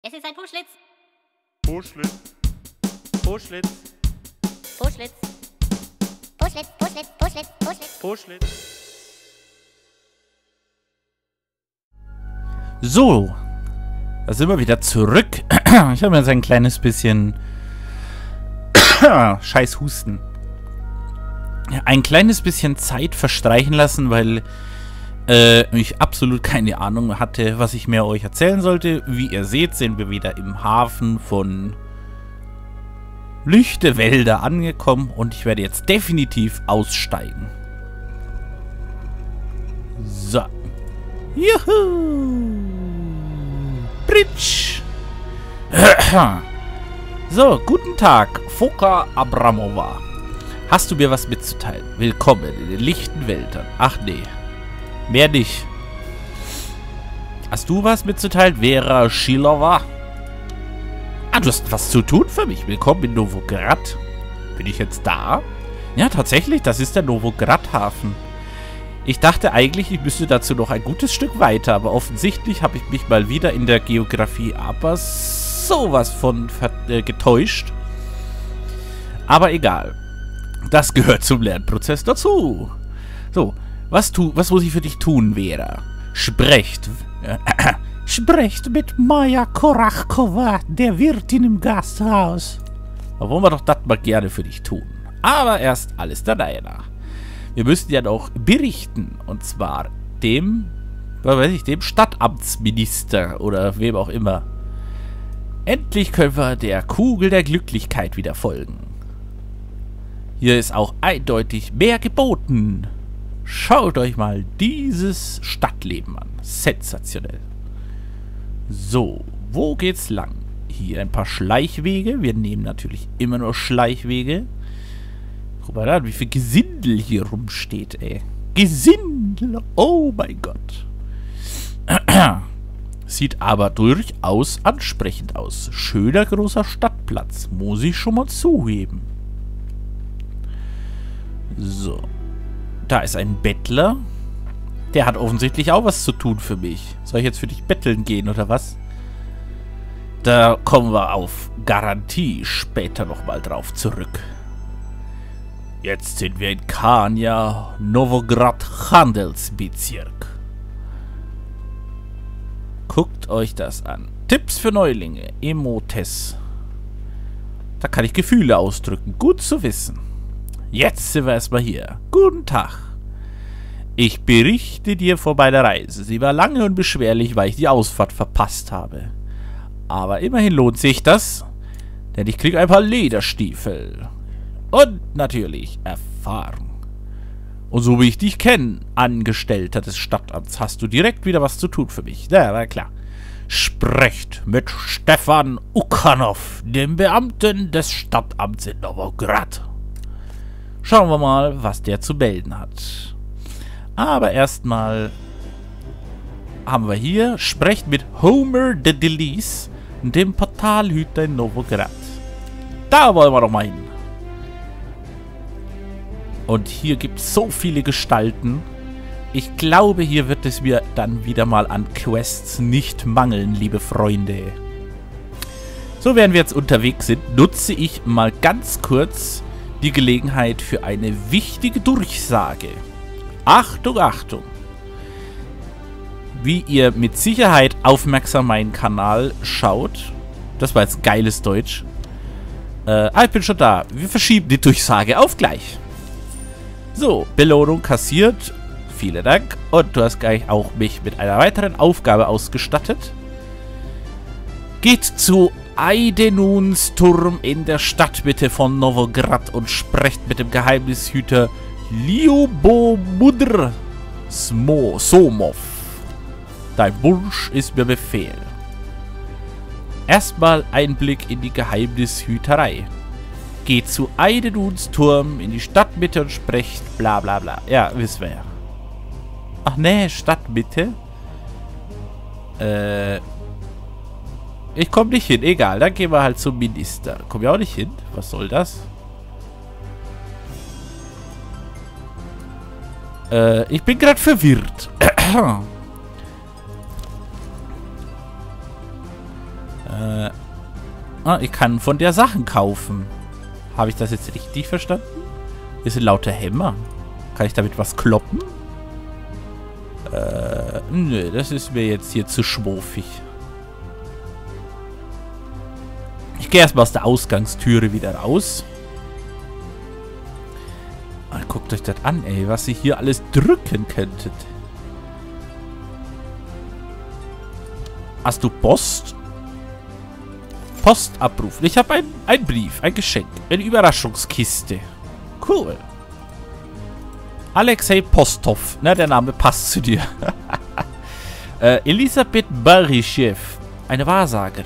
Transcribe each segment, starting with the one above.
Es ist ein Puschlitz. Puschlitz. Puschlitz. Puschlitz. Puschlitz, Puschlitz, Puschlitz, Puschlitz. Puschlitz. So, da sind wir wieder zurück. Ich habe mir jetzt ein kleines bisschen scheiß Husten. Ein kleines bisschen Zeit verstreichen lassen, weil ich absolut keine Ahnung hatte, was ich mehr euch erzählen sollte. Wie ihr seht, sind wir wieder im Hafen von Lichtewälder angekommen und ich werde jetzt definitiv aussteigen. So. Juhu! Bridge! So, guten Tag, Foka Abramova. Hast du mir was mitzuteilen? Willkommen in den lichten Wäldern. Ach nee, mehr nicht. Hast du was mitzuteilen, Vera Shilova? Ah, du hast was zu tun für mich. Willkommen in Novograd. Bin ich jetzt da? Ja, tatsächlich, das ist der Novograd-Hafen. Ich dachte eigentlich, ich müsste dazu noch ein gutes Stück weiter, aber offensichtlich habe ich mich mal wieder in der Geografie aber sowas von getäuscht. Aber egal. Das gehört zum Lernprozess dazu. So, was muss ich für dich tun, Vera? Sprecht mit Maja Korachkova, der Wirtin im Gasthaus. Da wollen wir doch das mal gerne für dich tun. Aber erst alles der Reihe nach. Wir müssen ja noch berichten, und zwar dem Stadtamtsminister oder wem auch immer. Endlich können wir der Kugel der Glücklichkeit wieder folgen. Hier ist auch eindeutig mehr geboten. Schaut euch mal dieses Stadtleben an. Sensationell. So, wo geht's lang? Hier ein paar Schleichwege. Wir nehmen natürlich immer nur Schleichwege. Guck mal da, wie viel Gesindel hier rumsteht, ey. Gesindel, oh mein Gott. Sieht aber durchaus ansprechend aus. Schöner großer Stadtplatz, muss ich schon mal zuheben. So. Da ist ein Bettler. Der hat offensichtlich auch was zu tun für mich. Soll ich jetzt für dich betteln gehen, oder was? Da kommen wir auf Garantie später nochmal drauf zurück. Jetzt sind wir in Kania, Novograd Handelsbezirk. Guckt euch das an. Tipps für Neulinge. Emotes. Da kann ich Gefühle ausdrücken. Gut zu wissen. Jetzt sind wir erstmal hier. Guten Tag. Ich berichte dir von meiner Reise. Sie war lange und beschwerlich, weil ich die Ausfahrt verpasst habe. Aber immerhin lohnt sich das, denn ich kriege ein paar Lederstiefel. Und natürlich Erfahrung. Und so wie ich dich kenne, Angestellter des Stadtamts, hast du direkt wieder was zu tun für mich. Ja, war klar. Sprecht mit Stefan Ukanov, dem Beamten des Stadtamts in Novograd. Schauen wir mal, was der zu melden hat. Aber erstmal haben wir hier, sprecht mit Homer de Delis, dem Portalhüter in Novograd. Da wollen wir doch mal hin. Und hier gibt es so viele Gestalten. Ich glaube, hier wird es mir dann wieder mal an Quests nicht mangeln, liebe Freunde. So, während wir jetzt unterwegs sind, nutze ich mal ganz kurz die Gelegenheit für eine wichtige Durchsage. Achtung, Achtung! Wie ihr mit Sicherheit aufmerksam meinen Kanal schaut, das war jetzt geiles Deutsch. Ich bin schon da. Wir verschieben die Durchsage auf gleich. So, Belohnung kassiert. Vielen Dank. Und du hast gleich auch mich mit einer weiteren Aufgabe ausgestattet. Geht zu Eidenuns Turm in der Stadtmitte von Novograd und sprecht mit dem Geheimnishüter Lyubomudr Somov. Dein Wunsch ist mir Befehl. Erstmal Einblick in die Geheimnishüterei. Geht zu Eidenuns Turm in die Stadtmitte und sprecht bla bla bla. Ja, wissen wir ja. Ach nee, Stadtmitte? Ich komme nicht hin. Egal, dann gehen wir halt zum Minister. Komm ja auch nicht hin. Was soll das? Ich bin gerade verwirrt. Ich kann von der Sachen kaufen. Habe ich das jetzt richtig verstanden? Hier sind lauter Hämmer. Kann ich damit was kloppen? Nö, das ist mir jetzt hier zu schwofig. Ich gehe erstmal aus der Ausgangstüre wieder raus. Und guckt euch das an, ey, was ihr hier alles drücken könntet. Hast du Post? Post abrufen. Ich habe einen Brief, ein Geschenk, eine Überraschungskiste. Cool. Alexei Postov. Na, der Name passt zu dir. Elisabeth Baryschew. Eine Wahrsagerin.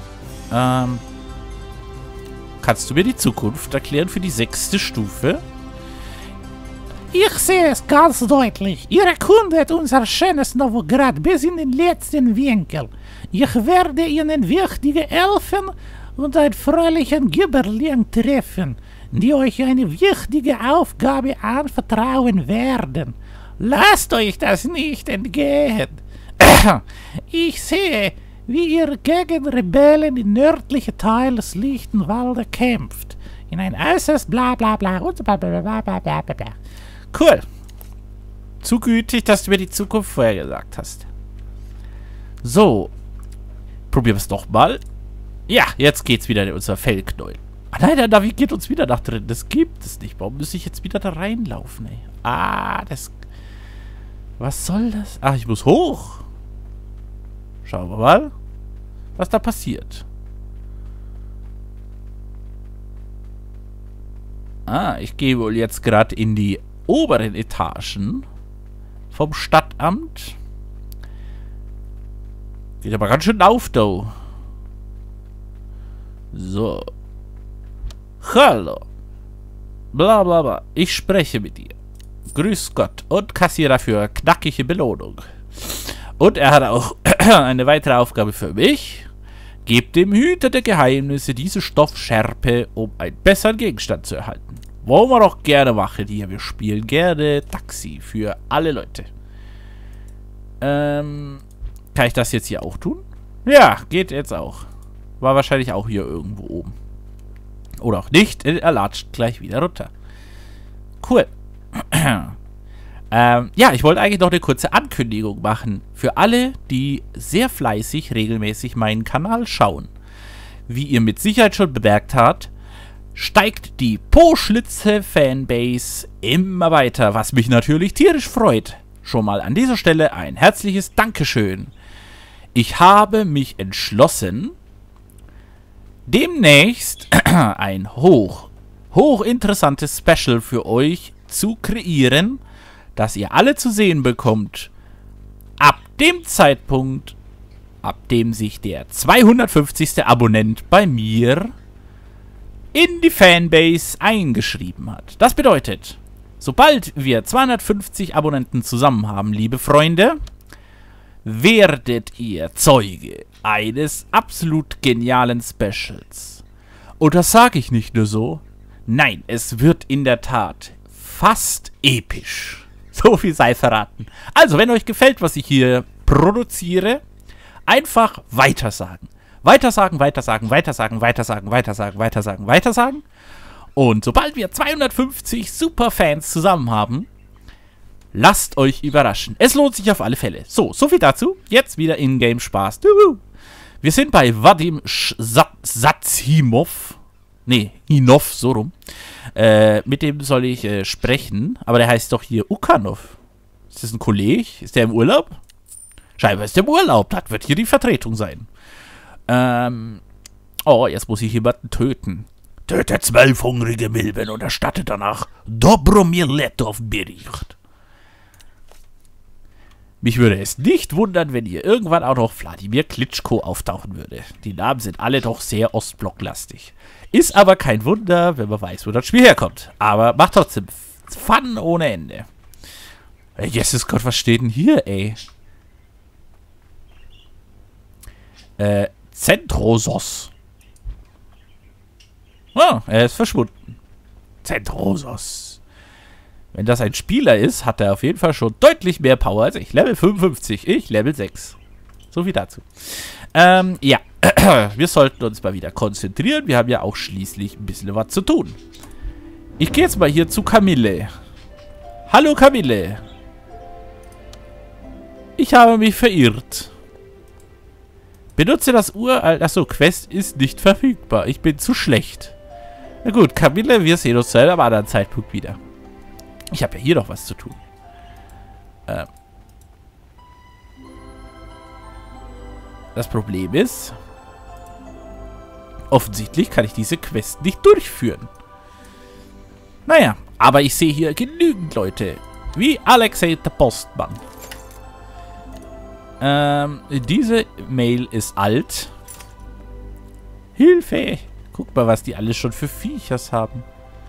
Kannst du mir die Zukunft erklären für die 6. Stufe? Ich sehe es ganz deutlich. Ihr erkundet unser schönes Novograd bis in den letzten Winkel. Ich werde Ihnen wichtige Elfen und einen fröhlichen Gibberling treffen, die euch eine wichtige Aufgabe anvertrauen werden. Lasst euch das nicht entgehen. Ich sehe, wie ihr gegen Rebellen im nördlichen Teil des Lichtenwalde kämpft. In ein äußerst bla bla bla und bla bla bla bla bla bla. Cool. Zu gütig, dass du mir die Zukunft vorher gesagt hast. So. Probieren wir es doch mal. Ja, jetzt geht's wieder in unser Fellknäuel. Ah nein, der navigiert uns wieder nach drin. Das gibt es nicht. Warum muss ich jetzt wieder da reinlaufen, ey? Ah, das... Was soll das? Ach, ich muss hoch. Schauen wir mal, was da passiert. Ah, ich gehe wohl jetzt gerade in die oberen Etagen vom Stadtamt. Geht aber ganz schön auf, da. So. Hallo. Bla bla bla. Ich spreche mit dir. Grüß Gott. Und kassiere dafür knackige Belohnung. Und er hat auch eine weitere Aufgabe für mich. Gebt dem Hüter der Geheimnisse diese Stoffschärpe, um einen besseren Gegenstand zu erhalten. Wollen wir doch gerne machen hier. Wir spielen gerne Taxi für alle Leute. Kann ich das jetzt hier auch tun? Ja, geht jetzt auch. War wahrscheinlich auch hier irgendwo oben. Oder auch nicht. Er latscht gleich wieder runter. Cool. Ja, ich wollte eigentlich noch eine kurze Ankündigung machen. Für alle, die sehr fleißig regelmäßig meinen Kanal schauen. Wie ihr mit Sicherheit schon bemerkt habt, steigt die Po-Schlitze-Fanbase immer weiter, was mich natürlich tierisch freut. Schon mal an dieser Stelle ein herzliches Dankeschön. Ich habe mich entschlossen, demnächst ein hochinteressantes Special für euch zu kreieren, das ihr alle zu sehen bekommt, ab dem Zeitpunkt, ab dem sich der 250. Abonnent bei mir in die Fanbase eingeschrieben hat. Das bedeutet, sobald wir 250 Abonnenten zusammen haben, liebe Freunde, werdet ihr Zeuge eines absolut genialen Specials. Und das sage ich nicht nur so, nein, es wird in der Tat fast episch. So viel sei verraten. Also, wenn euch gefällt, was ich hier produziere, einfach weitersagen. Weitersagen, weitersagen, weitersagen, weitersagen, weitersagen, weitersagen, weitersagen. Und sobald wir 250 Superfans zusammen haben, lasst euch überraschen. Es lohnt sich auf alle Fälle. So viel dazu. Jetzt wieder in-game Spaß. Wir sind bei Vadim Satzimov. Nee, Hinov, so rum. Mit dem soll ich sprechen. Aber der heißt doch hier Ukanov. Ist das ein Kollege? Ist der im Urlaub? Scheinbar ist der im Urlaub. Das wird hier die Vertretung sein. Oh, jetzt muss ich jemanden töten. Töte 12 hungrige Milben und erstattet danach Dobromir Letov Bericht. Mich würde es nicht wundern, wenn hier irgendwann auch noch Wladimir Klitschko auftauchen würde. Die Namen sind alle doch sehr ostblocklastig. Ist aber kein Wunder, wenn man weiß, wo das Spiel herkommt. Aber macht trotzdem Fun ohne Ende. Jesus Gott, was steht denn hier, ey? Zentrosos. Oh, er ist verschwunden. Zentrosos. Wenn das ein Spieler ist, hat er auf jeden Fall schon deutlich mehr Power als ich. Level 55, ich Level 6. So viel dazu. Ja. Wir sollten uns mal wieder konzentrieren. Wir haben ja auch schließlich ein bisschen was zu tun. Ich gehe jetzt mal hier zu Camille. Hallo Camille. Ich habe mich verirrt. Benutze das uralt... Achso, Quest ist nicht verfügbar. Ich bin zu schlecht. Na gut, Camille, wir sehen uns zu einem anderen Zeitpunkt wieder. Ich habe ja hier noch was zu tun. Das Problem ist... Offensichtlich kann ich diese Quest nicht durchführen. Naja, aber ich sehe hier genügend Leute. Wie Alexei der Postmann. Diese Mail ist alt. Hilfe! Guck mal, was die alle schon für Viechers haben.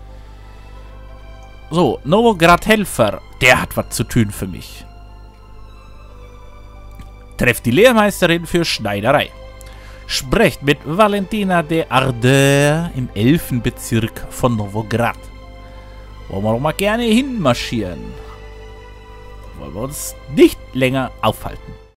So, Novograd Helfer. Der hat was zu tun für mich. Trefft die Lehrmeisterin für Schneiderei. Sprecht mit Valentina de Ardeur im Elfenbezirk von Novograd. Wollen wir doch mal gerne hinmarschieren. Wollen wir uns nicht länger aufhalten.